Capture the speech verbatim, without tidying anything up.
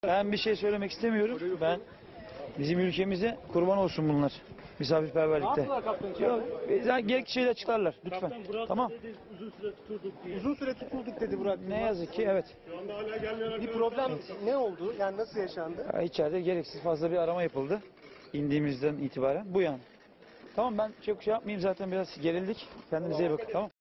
Ben bir şey söylemek istemiyorum. Ben bizim ülkemize kurban olsun bunlar. Misafirperverlikte. Yok, gerekli şeyler açıklarlar lütfen. Tamam. Uzun süre tuturduk diye. Uzun süre tutulduk dedi Burak Yılmaz. Ne yazık ki evet. Bir problem ne oldu? Yani nasıl yaşandı? Ya İçeride gereksiz fazla bir arama yapıldı. İndiğimizden itibaren bu yani. Tamam ben çok şey yapmayayım zaten biraz gerildik. Kendinize iyi bakın tamam.